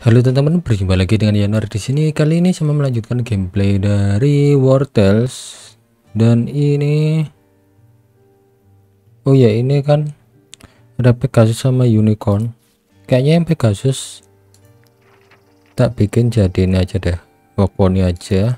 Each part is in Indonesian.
Halo teman-teman, berjumpa lagi dengan Yanuar di sini. Kali ini saya melanjutkan gameplay dari War Tales. Dan ini, oh ya, ini kan ada Pegasus sama Unicorn. Kayaknya yang Pegasus tak bikin jadi ini aja deh, Pony aja.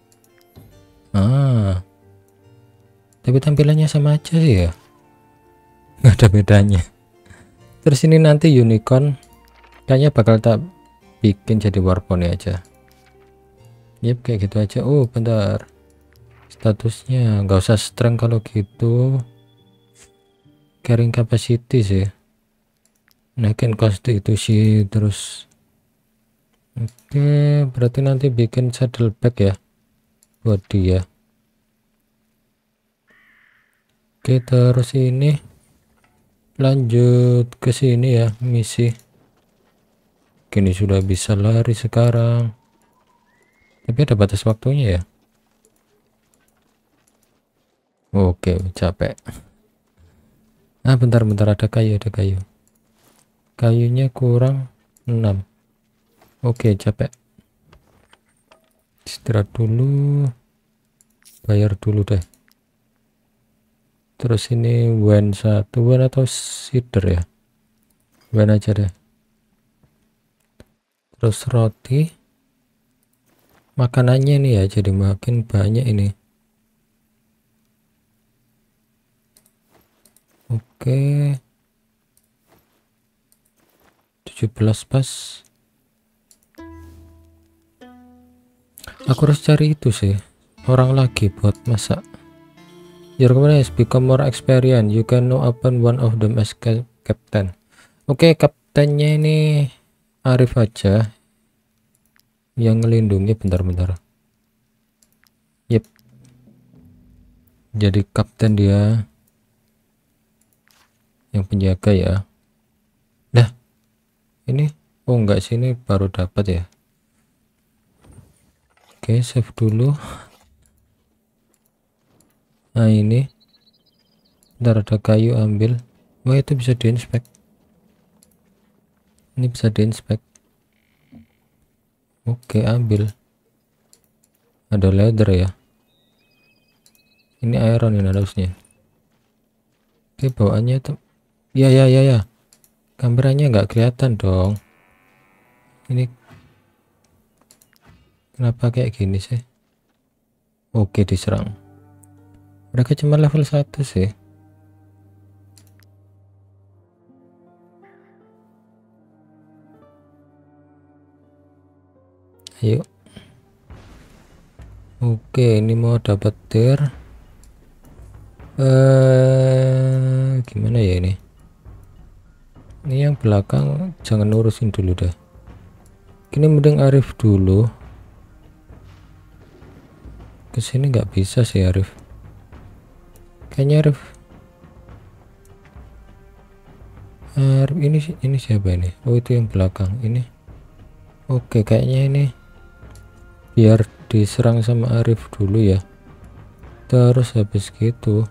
Tapi tampilannya sama aja sih ya, nggak ada bedanya. Terus ini nanti Unicorn kayaknya bakal tak bikin jadi War Pony aja. Yep, kayak gitu aja. Oh bentar, statusnya nggak usah strength kalau gitu, carrying capacity sih, naikin constitusi terus. Oke, berarti nanti bikin saddleback ya buat dia. Oke, terus ini lanjut ke sini ya, misi. Kini sudah bisa lari sekarang, tapi ada batas waktunya ya. Oke, capek. Bentar ada kayu, kayunya kurang 6. Oke, capek, istirahat dulu, bayar dulu deh. Terus ini wen 1, wen atau cider ya, wen aja deh. Terus roti, makanannya nih ya, jadi makin banyak ini. Oke, 17 pas. Aku harus cari itu sih, orang lagi buat masak. Your command has become more experienced. You can now open one of them as captain. Oke, kaptennya ini Arif aja yang ngelindungi. Bentar. Yep, jadi kapten dia, yang penjaga ya. Dah, ini oh enggak, sini baru dapat ya. Oke, save dulu. Nah ini, bentar, ada kayu, ambil. Wah, itu bisa diinspek. Ini bisa diinspek. Oke, ambil. Ada leather ya. Ini iron ini harusnya. Oke, bawaannya itu ya. Gambarannya nggak kelihatan dong. Ini kenapa kayak gini sih? Oke, diserang. Mereka cuma level 1 sih. Ayo. Oke, ini mau dapat tier. Gimana ya ini? Ini yang belakang jangan urusin dulu deh. Ini mending Arif dulu. Kesini nggak bisa sih Arif. Kayaknya Arif ini siapa ini? Oh, itu yang belakang ini. Oke, kayaknya ini biar diserang sama Arif dulu ya. Terus habis gitu,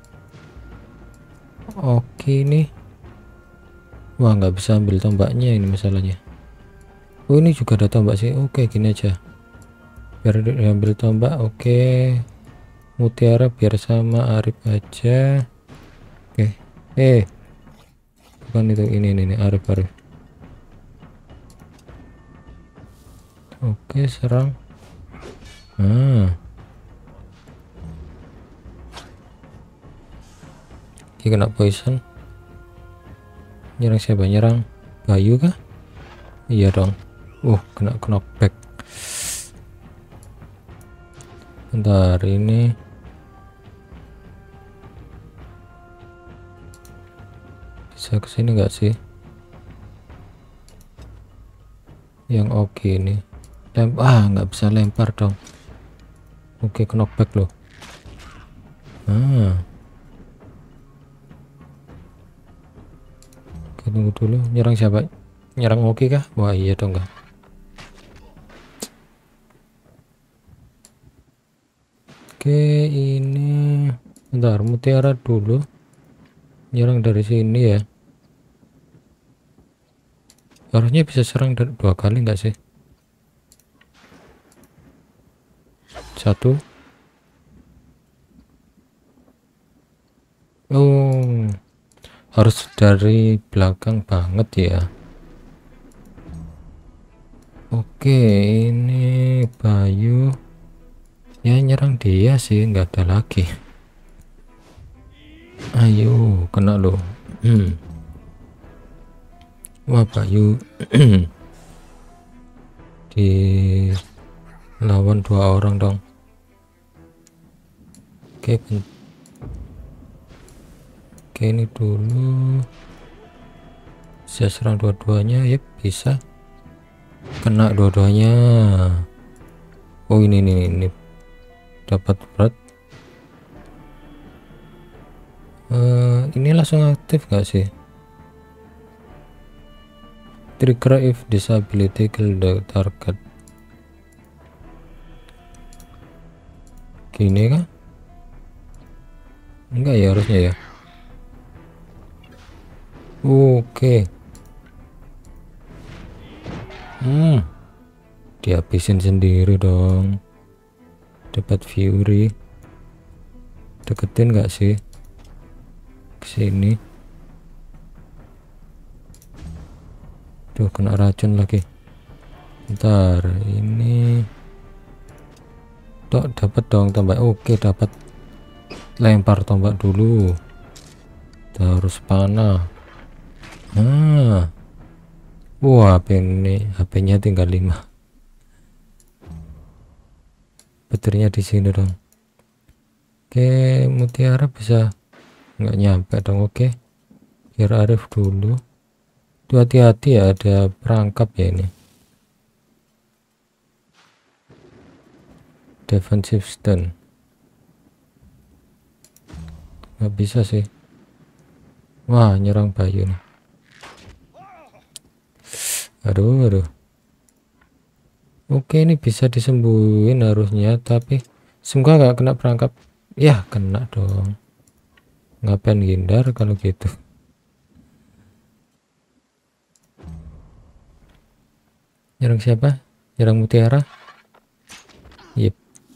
oke, ini wah, nggak bisa ambil tombaknya, ini masalahnya. Oh, ini juga ada tombak sih. Oke, gini aja, biar diambil tombak. Oke, mutiara biar sama Arif aja. Oke, bukan itu, ini Arif. Oke, serang. Dia kena poison. Nyerang siapa? Nyerang Bayu kah? Iya dong. Kena knockback. Bentar, ini bisa kesini nggak sih? Yang oke ini nggak bisa lempar dong. Oke, knockback loh. Oke, tunggu dulu. Nyerang siapa? Nyerang oke kah? Wah, iya dong nggak. Oke, ini bentar, mutiara dulu. Nyerang dari sini ya. Harusnya bisa serang 2 kali nggak sih? 1. Oh, harus dari belakang banget ya. Oke, ini Bayu ya nyerang dia sih, nggak ada lagi. Ayo, kena loh. Wah, Bayu di lawan 2 orang dong. Oke, oke, ini dulu bisa serang dua-duanya. Yep, bisa kena dua-duanya. Oh, ini dapat berat. Ini langsung aktif gak sih? Trigger if disability kill the target. Gini kan? Enggak ya, harusnya ya. Oke. Dihabisin sendiri dong. Dapat Fury. Deketin nggak sih ke sini? Tuh, kena racun lagi. Bentar, ini tok dapat dong tombak. Oke, dapat. Lempar tombak dulu. Terus panah. Wah, HP-nya tinggal 5. Baterainya di sini dong. Oke, Mutiara bisa nggak nyampe dong. Oke, biar Arif dulu. Tuh, hati-hati ya, ada perangkap ya ini. Defensive stun nggak bisa sih. Wah, nyerang Bayu nih. Aduh. Oke, ini bisa disembuhin harusnya, tapi semoga nggak kena perangkap. Ya, kena dong. Ngapain hindar kalau gitu? Nyerang siapa? Nyerang Mutiara? Yep.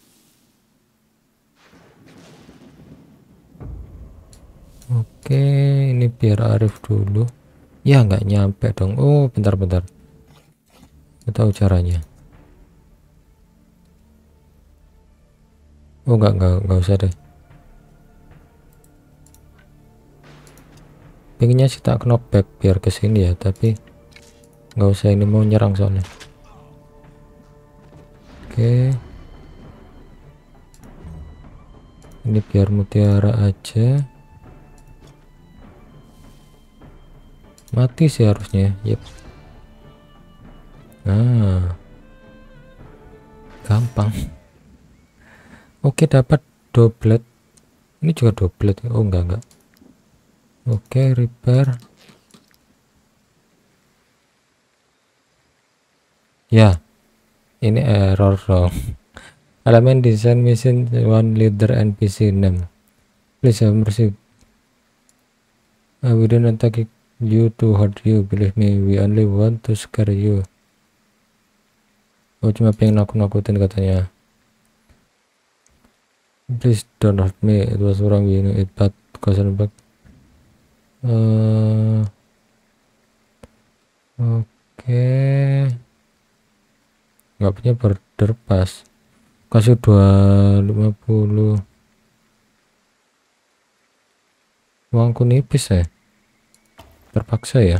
Oke, ini biar Arif dulu. Ya, nggak nyampe dong. Oh, bentar. Nggak tahu caranya. Oh, nggak usah deh. Pengennya sih tak knockback biar kesini ya, tapi nggak usah, ini mau nyerang soalnya. Oke, ini biar Mutiara aja. Mati sih harusnya. Yep. Nah, gampang. Oke, dapat doblet. Ini juga doblet. Oh, enggak. Oke, repair. Ya, ini error dong. Elemen design mission one leader NPC name. Please have mercy. We don't attack you to hurt you. Believe me, we only want to scare you. Oh, cuma pengen nakut-nakutin katanya. Please don't hurt me. It was wrong, you know it, but caution back. Oke. Nggak punya border pass. Kasih 250. Uangku nipis ya. Terpaksa ya.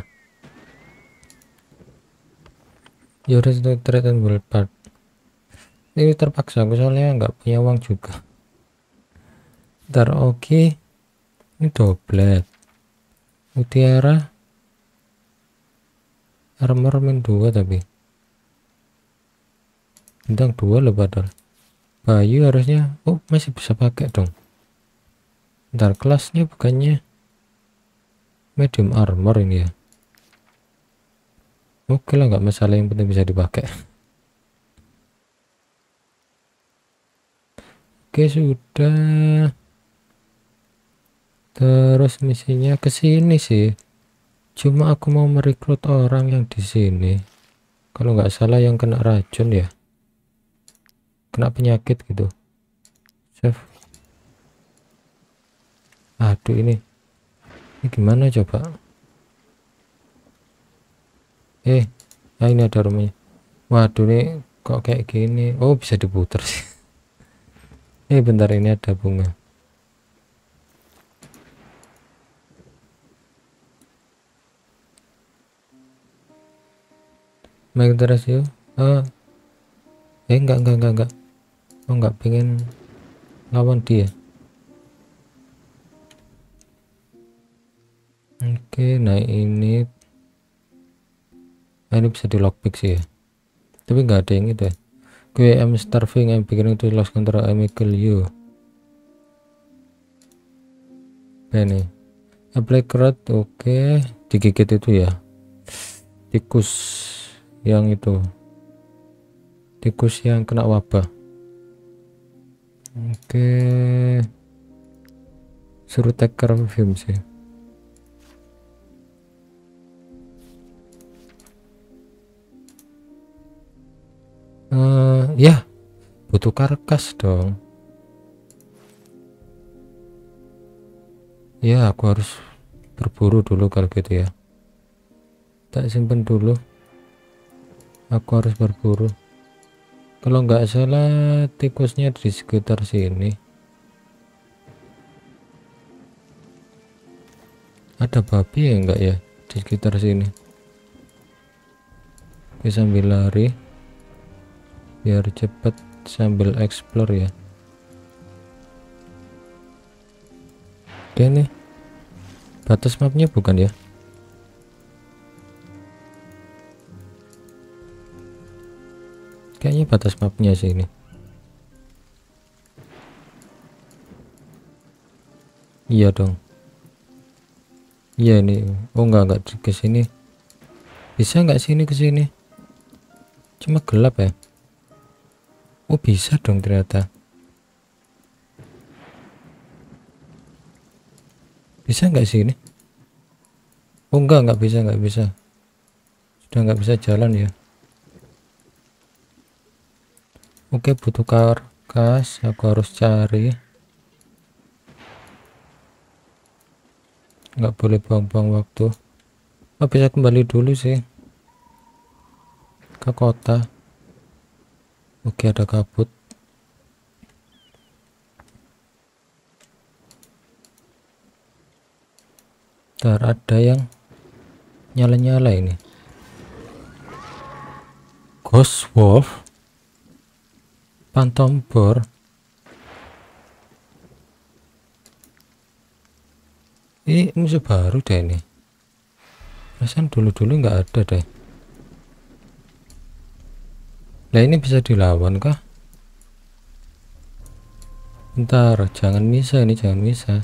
Ya udah, trade and build part. Ini terpaksa aku soalnya nggak punya uang juga. Ntar oke. Ini doblet. Mutiara armor min 2 tapi bintang 2 loh padahal. Bayu harusnya masih bisa pakai dong. Ntar kelasnya bukannya medium armor ini ya. Oke lah, nggak masalah, yang penting bisa dipakai. Oke, sudah. Terus misinya ke sini sih. Cuma aku mau merekrut orang yang di sini. Kalau nggak salah yang kena racun ya, kena penyakit gitu. Save. Aduh ini gimana coba? Nah ini ada rumahnya. Waduh nih kok kayak gini. Oh bisa diputar sih. Bentar, ini ada bunga. Make the ratio. Enggak. Oh nggak pengen lawan dia. Oke, nah ini bisa di lockpick sih ya, tapi nggak ada yang itu ya. I'm starving, I'm beginning to lose control, I may kill you. Ini apply crowd. Oke, digigit itu ya, tikus yang itu, tikus yang kena wabah. Oke, suruh take care of him sih. Ya butuh karkas dong ya, aku harus berburu dulu kalau gitu ya. Tak simpen dulu, aku harus berburu. Kalau nggak salah tikusnya di sekitar sini. Ada babi ya enggak ya di sekitar sini? Oke, sambil lari biar cepet sambil explore ya. Oke nih, batas mapnya bukan ya? Kayaknya batas mapnya sih ini. Iya dong. Iya ini. Oh enggak ke sini. Bisa nggak sini ke sini? Cuma gelap ya. Oh bisa dong ternyata. Bisa nggak sini? Oh nggak bisa. Sudah nggak bisa jalan ya. Oke, butuh karkas, aku harus cari. Nggak boleh buang-buang waktu. Oh bisa kembali dulu sih ke kota. Oke, ada kabut. Ntar ada yang nyala-nyala ini. Ghost Wolf, Phantom Boar. Ini musuh baru deh ini. Perasaan dulu-dulu nggak ada deh. Nah ini bisa dilawan kah? Bentar, jangan bisa ini, jangan bisa.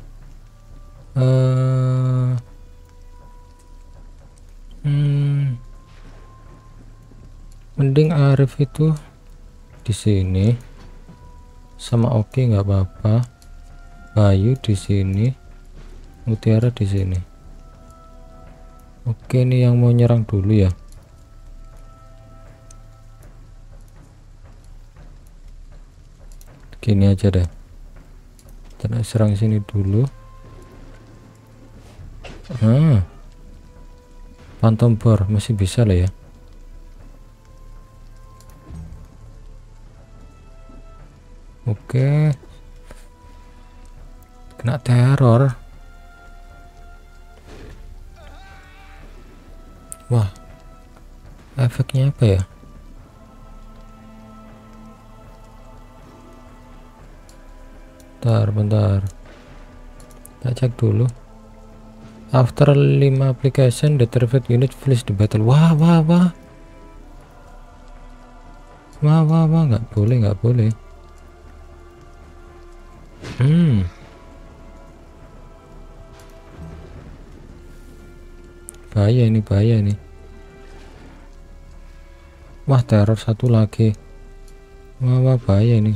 Mending Arif itu di sini sama Oki nggak apa-apa. Bayu di sini, Mutiara di sini. Oke, ini yang mau nyerang dulu ya. Gini aja deh. Kita serang sini dulu. Phantom Boar masih bisa lah ya. Oke. Kena teror. Wah. Efeknya apa ya? Bentar. Tak cek dulu. After 5 application, the target unit flees the battle. Wah, nggak boleh. Bahaya ini. Wah, teror satu lagi. Wah, bahaya ini.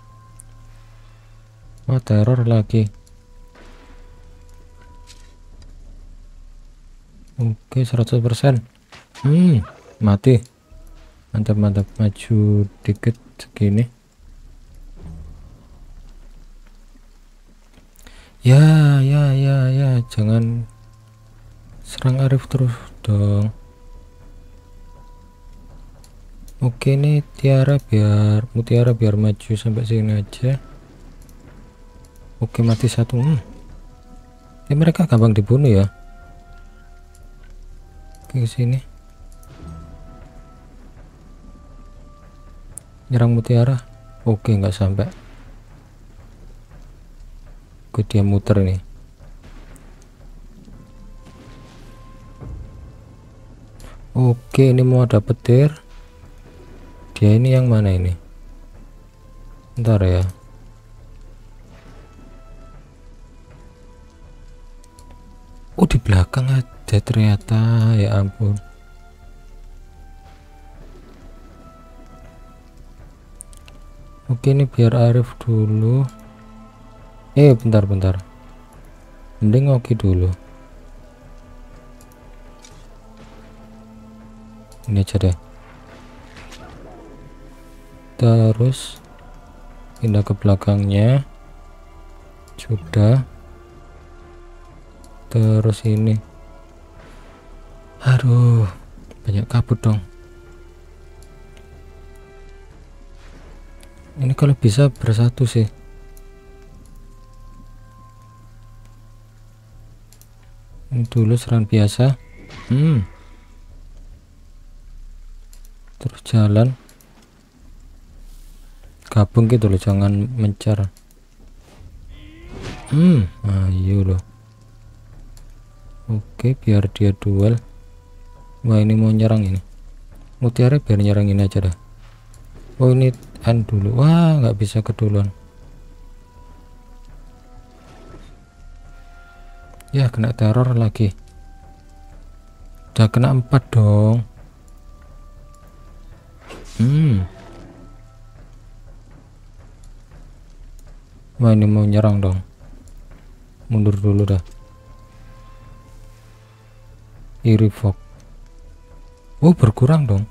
Wah, teror lagi. Oke, 100%. Mati. Mantap, mantap. Maju dikit segini. Ya, jangan serang Arif terus dong. Oke, nih Mutiara biar maju sampai sini aja. Oke, mati satu. Mereka gampang dibunuh ya. Oke, ke sini. Nyerang Mutiara. Oke, nggak sampai. Oke, dia muter nih. Oke, ini mau ada petir. Dia ini yang mana ini? Ntar ya. Oh, di belakang ada ternyata. Ya ampun. Oke, ini biar Arif dulu. Bentar. Mending Oki dulu. Ini aja deh. Terus pindah ke belakangnya. Sudah. Terus ini. Aduh, banyak kabut dong. Ini kalau bisa bersatu sih. Ini dulu serangan biasa. Terus jalan. Gabung gitu loh, jangan mencar. Ayo loh. Oke, biar dia duel. Wah, ini mau nyerang ini. Mutiara biar nyerangin aja dah. Oh, ini dulu. Wah, nggak bisa keduluan. Ya, kena teror lagi. Udah kena 4 dong. Wah, ini mau nyerang dong. Mundur dulu dah. Irifok. Oh, berkurang dong.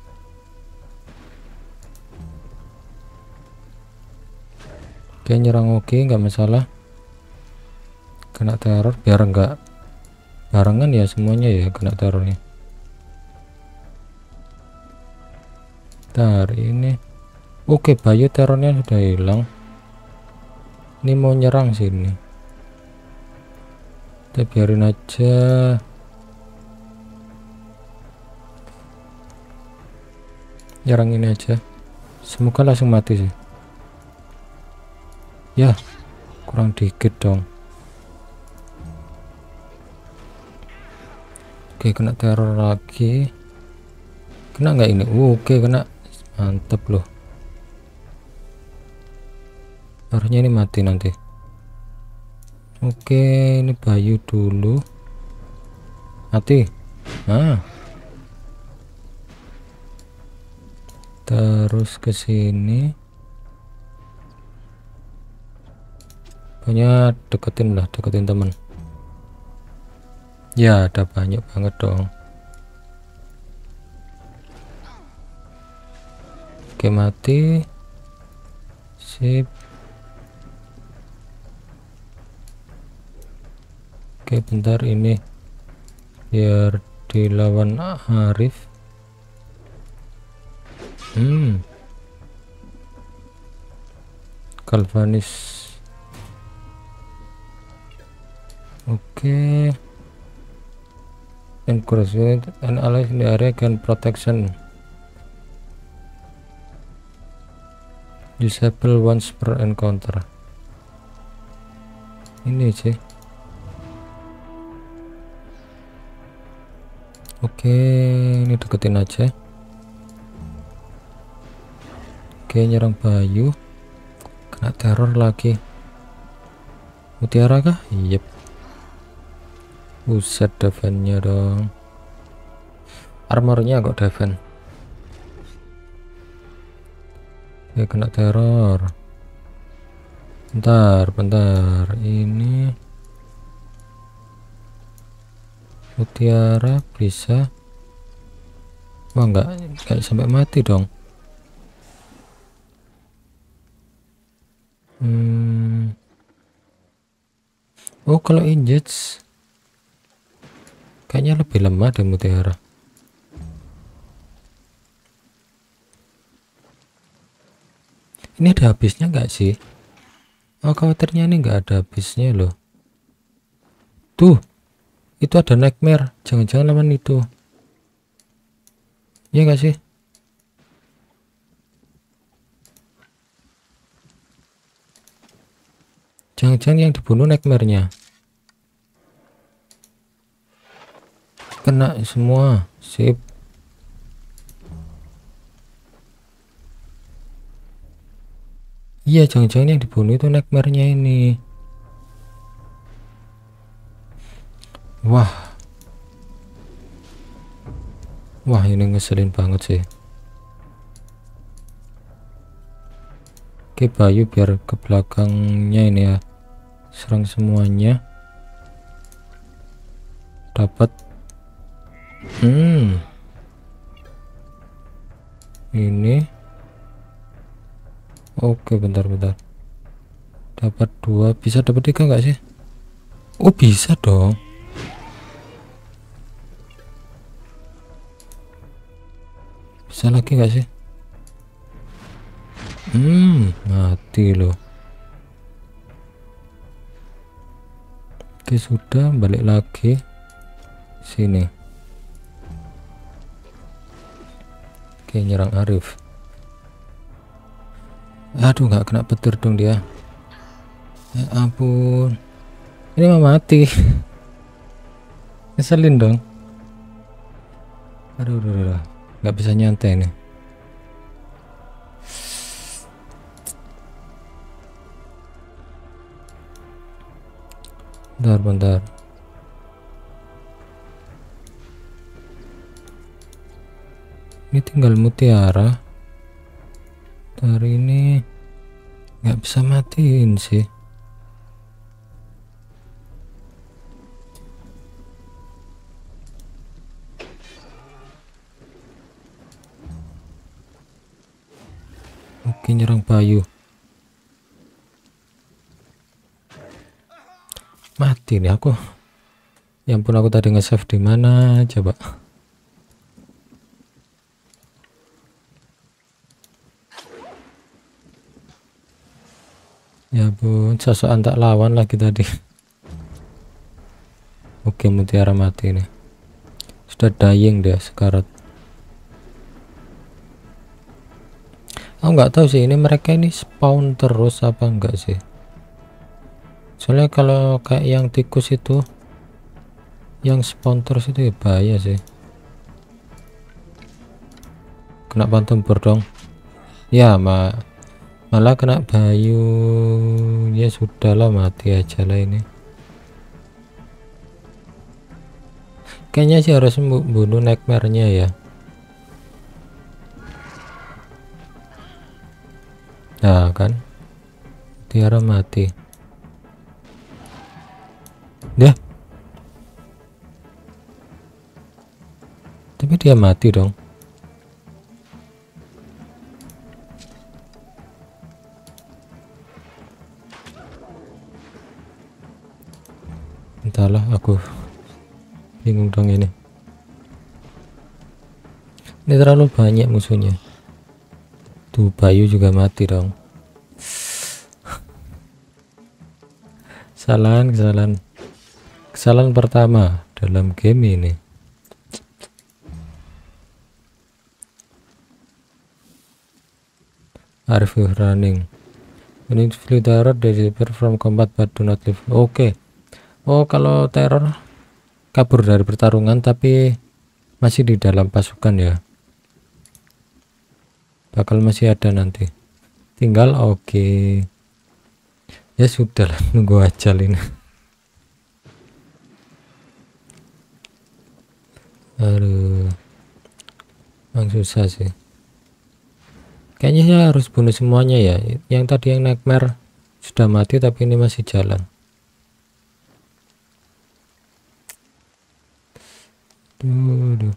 Oke, nyerang oke, nggak masalah. Kena teror biar enggak barengan ya semuanya ya kena terornya. Ntar ini. Oke, Bayu terornya sudah hilang. Ini mau nyerang sini. Kita biarin aja. Nyerang ini aja. Semoga langsung mati sih. Ya, kurang dikit dong. Oke, kena teror lagi. Kena nggak ini? Oke, kena. Mantap loh. Harusnya ini mati nanti. Oke, ini Bayu dulu. Mati. Terus ke sini. Pokoknya deketin temen. Ya, ada banyak banget dong. Oke, mati. Sip. Oke, bentar ini biar dilawan Arif. Galvanis. Oke. Encourage an ally in the area can protection. Disable once per encounter. Ini sih. Oke, ini deketin aja. Oke, nyerang Bayu. Kena teror lagi. Mutiara kah? Yep. Buset, defense-nya dong. Armornya kok defense. Oke, kena teror. Bentar. Ini Mutiara bisa. Wah, nggak sampai mati dong. Oh, kalau injured kayaknya lebih lemah deh mutiara. Ini ada habisnya nggak sih? Oh, khawatirnya ini nggak ada habisnya loh. Tuh, itu ada nightmare. Jangan-jangan lawan itu. Ya nggak sih? Jangan-jangan yang dibunuh nightmare-nya. Kena semua. Sip. Iya, jangan-jangan yang dibunuh itu nightmare-nya ini. Wah. Wah, ini ngeselin banget sih. Oke, Bayu biar ke belakangnya ini ya. Serang semuanya. Dapat. Ini. Oke, bentar. Dapat 2, bisa dapat 3 nggak sih? Oh, bisa dong. Bisa lagi nggak sih? Mati loh. Oke, sudah, balik lagi sini. Oke, nyerang Arif. Aduh, nggak kena petir dong dia. Ya ampun, ini mah mati. Ngeselin dong. Aduh, nggak bisa nyantai nih. Bentar. Ini tinggal mutiara. Dari ini nggak bisa matiin sih. Oke, nyerang Bayu. Mati nih aku. Ya ampun, aku tadi nge-save di mana coba. Ya ampun, sosokan tak lawan lagi tadi. Oke, mutiara mati nih. Sudah dying deh sekarat. Aku nggak tahu sih ini mereka ini spawn terus apa enggak sih. Soalnya kalau kayak yang tikus itu, yang spawn terus itu ya bahaya sih. Kena phantom board dong. Ya malah kena Bayu. Ya sudahlah, mati aja lah ini. Kayaknya sih harus bunuh nightmare-nya ya. Nah kan, Tiara mati. Dah. Tapi dia mati dong. Entahlah, aku bingung dong ini. Ini terlalu banyak musuhnya. Tuh, Bayu juga mati dong. Kesalahan pertama dalam game ini. Arif running. We need to flee terror, disappear from combat but do not live. Oke. Oh, kalau teror kabur dari pertarungan tapi masih di dalam pasukan ya. Bakal masih ada nanti. Tinggal oke. Ya sudah lah, nunggu ajal ini. Aduh, emang susah sih. Kayaknya saya harus bunuh semuanya ya. Yang tadi yang nightmare sudah mati tapi ini masih jalan. Duh.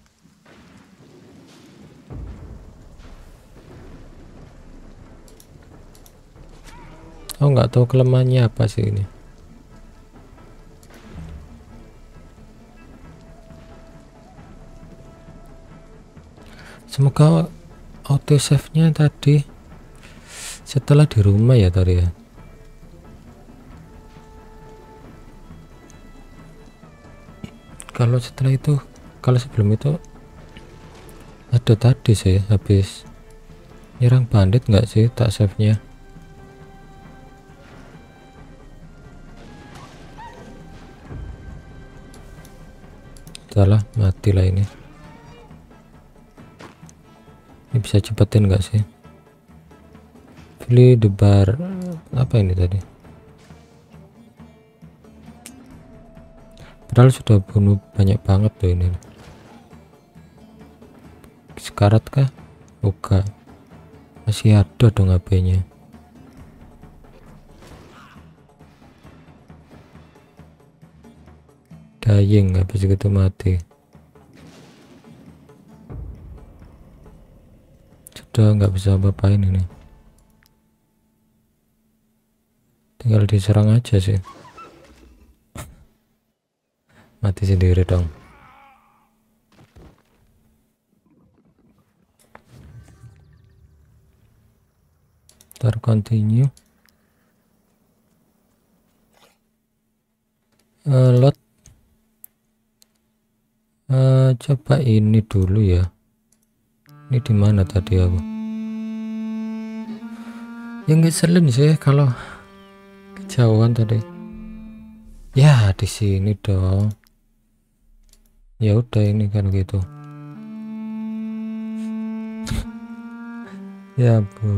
Oh, nggak tahu kelemahannya apa sih ini. Semoga auto save nya tadi setelah di rumah ya tadi ya. Kalau setelah itu, kalau sebelum itu ada tadi sih habis nyerang bandit nggak sih tak save nya. Salah, matilah ini. Ini bisa cepetin nggak sih? Flee the bar, apa ini tadi? Padahal sudah bunuh banyak banget tuh ini. Sekarat kah? Buka. Masih ada dong HP-nya. Dying, habis gitu mati. Sudah nggak bisa apa-apain ini. Tinggal diserang aja sih. Mati sendiri dong. Ntar continue. Load. Coba ini dulu ya. Ini di mana tadi aku? Yang ngeselin sih kalau kejauhan tadi. Ya di sini dong. Ya udah ini kan gitu. Ya bu.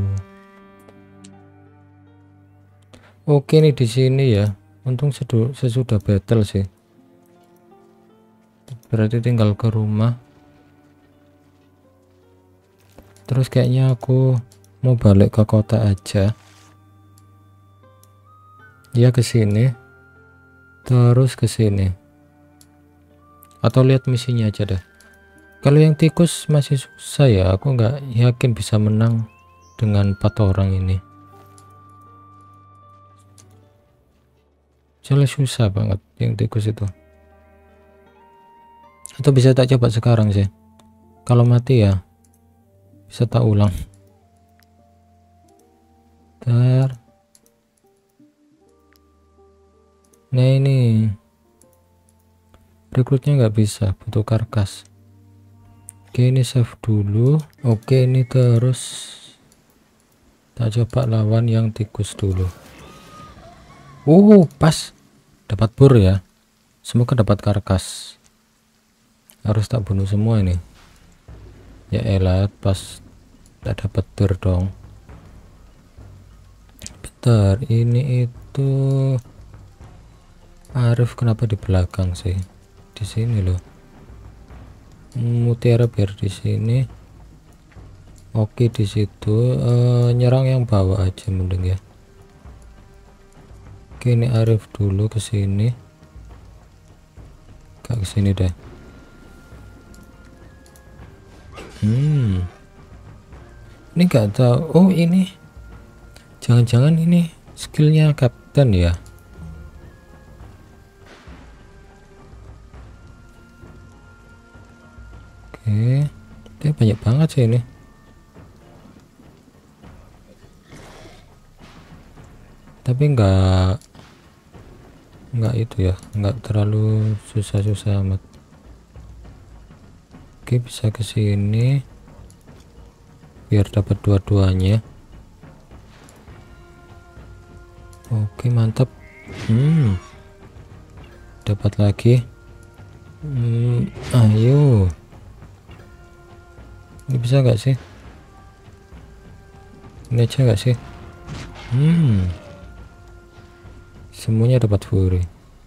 Oke nih di sini ya. Untung sesudah battle sih. Berarti tinggal ke rumah. Terus kayaknya aku mau balik ke kota aja. Ya ke sini. Terus ke sini. Atau lihat misinya aja deh. Kalau yang tikus masih susah ya. Aku nggak yakin bisa menang dengan 4 orang ini. Soalnya susah banget yang tikus itu. Atau bisa tak coba sekarang sih. Kalau mati ya bisa tak ulang. Ntar. Nah ini rekrutnya nggak bisa, butuh karkas. Oke ini save dulu. Oke ini terus tak coba lawan yang tikus dulu. Pas dapat bur ya. Semoga dapat karkas. Harus tak bunuh semua ini. Ya elah, pas tak dapat bur dong. Bentar, ini itu Arif kenapa di belakang sih? Di sini loh. Mutiara biar di sini. Oke di situ. Nyerang yang bawah aja mending ya. Oke ini Arif dulu ke sini. Gak ke sini deh. Ini gak tahu. Oh ini. Jangan-jangan ini skillnya Kapten ya. Oke. Dia banyak banget sih ini. Tapi enggak itu ya, enggak terlalu susah-susah amat. Oke bisa ke sini biar dapat dua-duanya. Oke mantap. Dapat lagi. Ayo ini bisa nggak sih? Ini aja nggak sih? Semuanya dapat fury.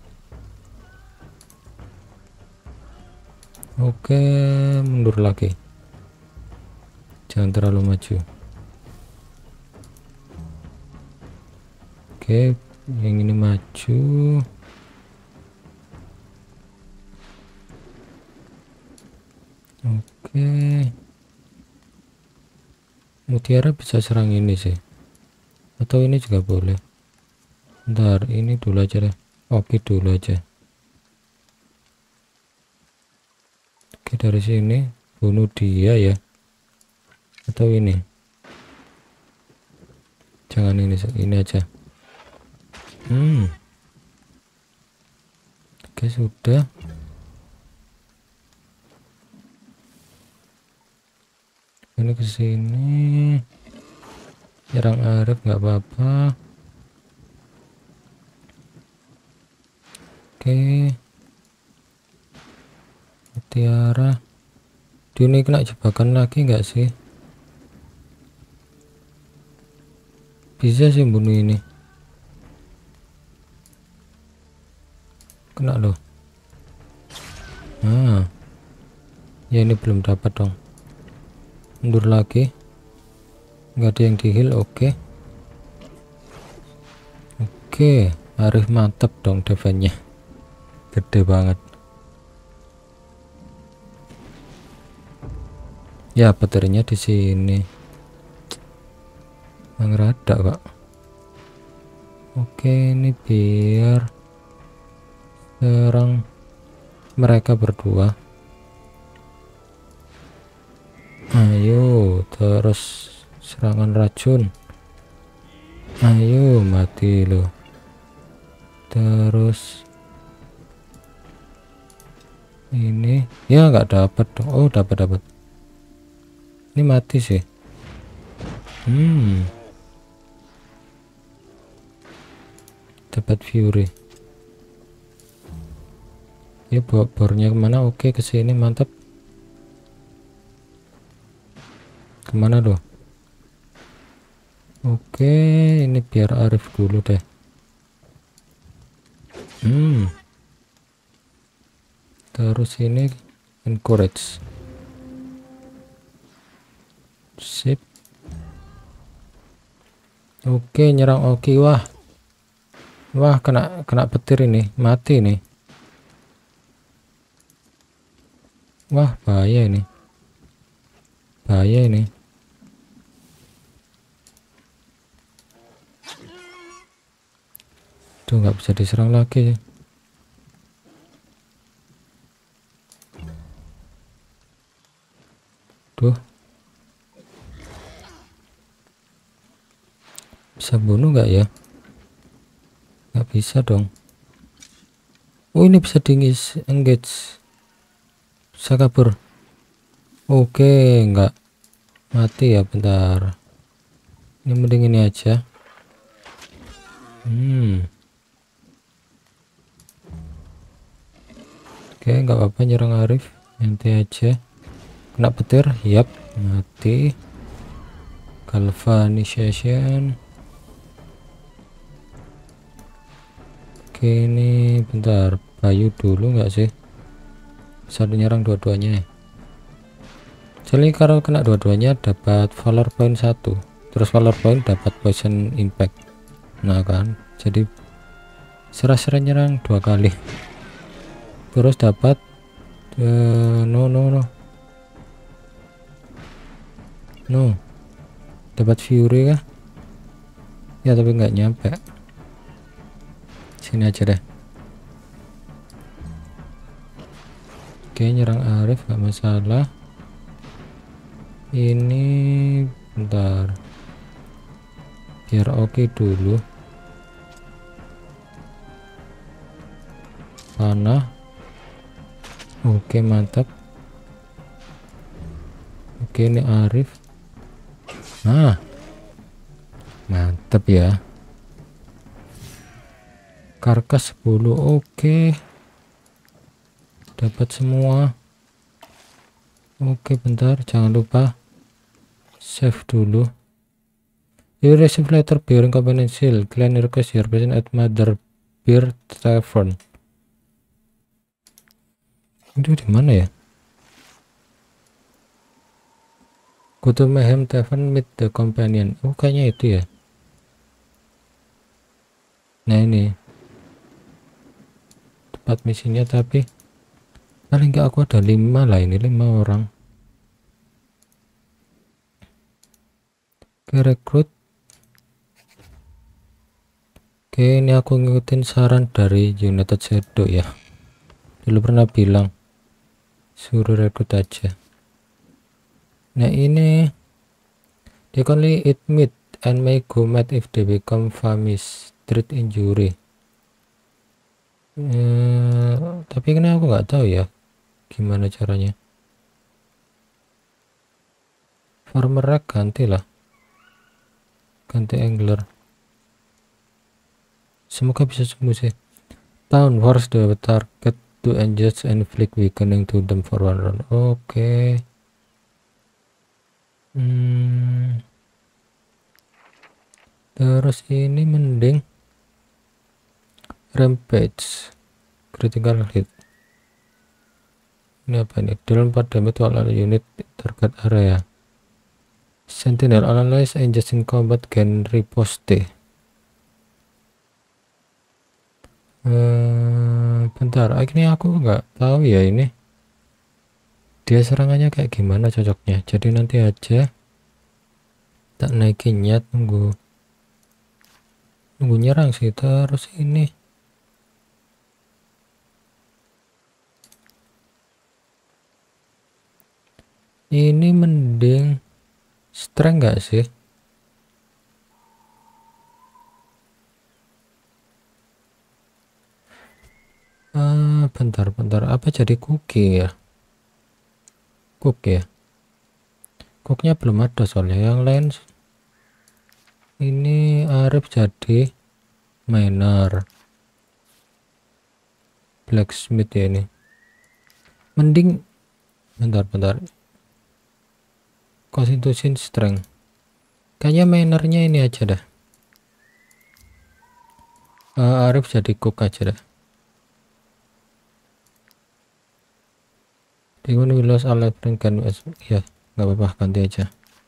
Oke mundur lagi, jangan terlalu maju. Oke yang ini maju. Oke, mutiara bisa serang ini sih, atau ini juga boleh. Bentar, ini dulu aja deh. Oke, dulu aja. Oke, dari sini bunuh dia ya, atau ini, jangan ini aja. Oke, sudah. Ini ke sini, nyerang Arif nggak apa-apa. Oke, mutiara ini kena jebakan lagi nggak sih? Bisa sih bunuh ini, kena loh. Nah ya, ini belum dapat dong, mundur lagi, nggak ada yang di heal. Oke, Arif mantap dong, defense-nya gede banget ya. Baterainya di sini ngerada kok. Oke, ini biar serang mereka berdua. Ayo, terus serangan racun. Ayo, mati lo. Terus ini ya nggak dapat dong. Oh, dapat. Ini mati sih. Dapat fury. Ya, bawa bornya kemana? Oke, ke sini, mantap. Kemana loh? Oke, ini biar Arif dulu deh. Terus ini encourage. Sip. Oke, nyerang Oki. Wah, kena petir ini, mati nih. Wah, bahaya ini. Tuh, nggak bisa diserang lagi. Tuh, bisa bunuh nggak ya? Nggak bisa dong. Oh, ini bisa engage, bisa kabur. Oke, nggak mati ya, bentar. Ini mending ini aja. Oke, nggak apa-apa, nyerang Arif nanti aja. Kena petir, yap, mati. Galvanization. Oke, ini bentar, Bayu dulu nggak sih? Bisa nyerang dua-duanya. Jadi kalau kena dua-duanya dapat valor point 1, terus valor point dapat poison impact. Nah kan, jadi serah-serah nyerang 2 kali. Terus dapat no, dapat fury kah? Ya, tapi nggak nyampe. Sini aja deh. Oke, nyerang Arif nggak masalah. Ini bentar, biar oke dulu. Panah. Oke, mantap. Oke, ini Arif. Nah, mantap ya. Karkas 10. Oke, dapat semua. Oke, bentar, jangan lupa save dulu. You receive letter bearing component seal. Client request your present at Mother Beer Tavern. Itu di mana ya? Go to Mayhem Tavern, meet the companion. Oh, kayaknya itu ya. Nah, ini tempat misinya, tapi paling nggak aku ada 5 lah, ini 5 orang. Oke, rekrut. Oke, ini aku ngikutin saran dari United Shadow ya, dulu pernah bilang suruh rekrut aja. Nah ini they only eat meat and may go mad if they become famished, treat injury. Tapi kan aku nggak tahu ya gimana caranya. Farmer rack ganti lah, ganti angler, semoga bisa sembuh sih. Town force the target to engage and inflict weakening to them for one round. Oke. Terus ini mending rampage, critical hit. Ini apa ini? Deal 4 damage to all unit target area. Sentinel allies engaged in combat can riposte. Bentar, ini aku nggak tahu ya ini dia serangannya kayak gimana cocoknya. Jadi nanti aja tak naikinnya, tunggu nyerang sih. Terus ini mending strength nggak sih? Bentar, apa jadi cookie ya? Cook ya, cooknya belum ada soalnya. Yang lain ini Arif jadi miner, blacksmith ya. Ini mending bentar, constitution strength, kayaknya minernya ini aja dah. Arif jadi cook aja dah. Dengan Willows alat kan ya, nggak apa-apa, ganti aja.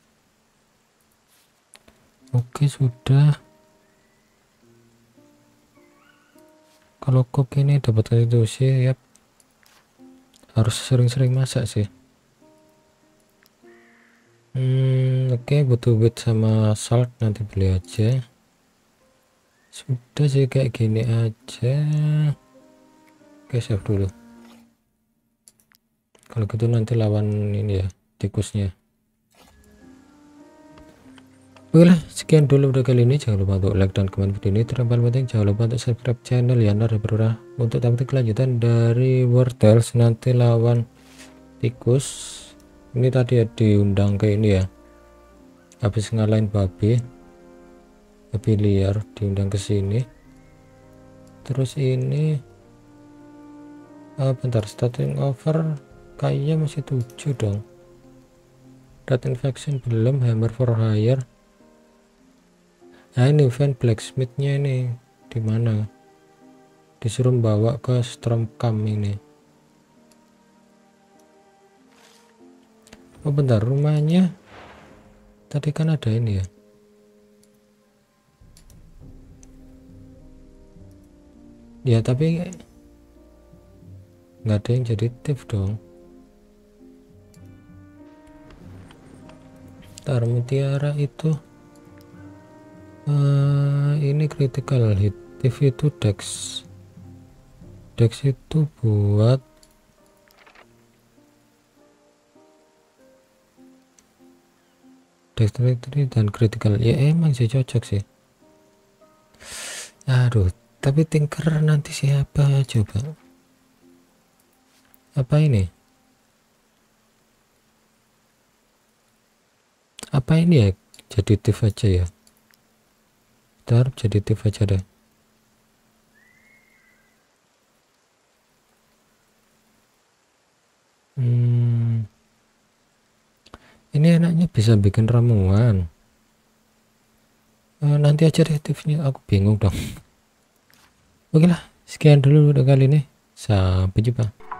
Oke, sudah. Kalau cook ini dapat konstitusi ya, harus sering-sering masak sih. Oke, butuh wheat sama salt, nanti beli aja. Sudah sih, kayak gini aja. Oke, save dulu. Kalau gitu nanti lawan ini ya, tikusnya. Oke lah, sekian dulu video kali ini. Jangan lupa untuk like dan komen video ini. Terus paling penting jangan lupa untuk subscribe channel ya, berurah untuk tampil kelanjutan dari War Tales nanti lawan tikus. Ini tadi ya diundang ke ini ya, habis ngalahin babi liar, diundang ke sini. Terus ini bentar, starting over kayaknya masih 7 dong. Rat infection belum, hammer for hire. Nah ini event blacksmithnya ini di mana? Disuruh bawa ke Stormcamp ini. Oh bentar, rumahnya tadi kan ada ini ya. Ya tapi nggak ada yang jadi thief dong. Ntar mutiara itu ini critical hit. Thief itu dex itu buat dexterity dan critical ya, emang sih cocok sih. Aduh, tapi tinker nanti siapa coba? Apa ini? Apa ini ya? Jadi thief aja ya. Ntar jadi thief aja deh. Ini enaknya bisa bikin ramuan. Nanti aja deh thiefnya, aku bingung dong. Oke lah, sekian dulu udah kali ini. Sampai jumpa.